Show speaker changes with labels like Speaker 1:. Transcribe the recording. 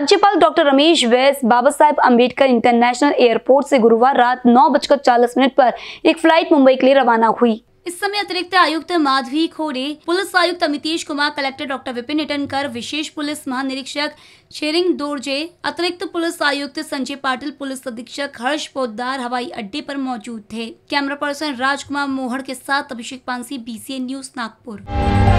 Speaker 1: राज्यपाल doctor Ramesh Bais Baba Saheb Ambedkar international airport से गुरुवार रात 9:40 पर एक फ्लाइट मुंबई के लिए रवाना हुई। इस समय अतिरिक्त आयुक्त माधवी खोरे, पुलिस आयुक्त अमितेश कुमार, कलेक्टर डॉक्टर विपिन इटनकर, विशेष पुलिस महानिरीक्षक शेरिंग दोरजे, अतिरिक्त पुलिस आयुक्त संजय पाटिल, पुलिस अधीक्षक हर्ष पोद्दार हवाई अड्डे पर मौजूद थे। कैमरा पर्सन राजकुमार मोहड़ के साथ अभिषेक पानसी, BCN न्यूज, नागपुर।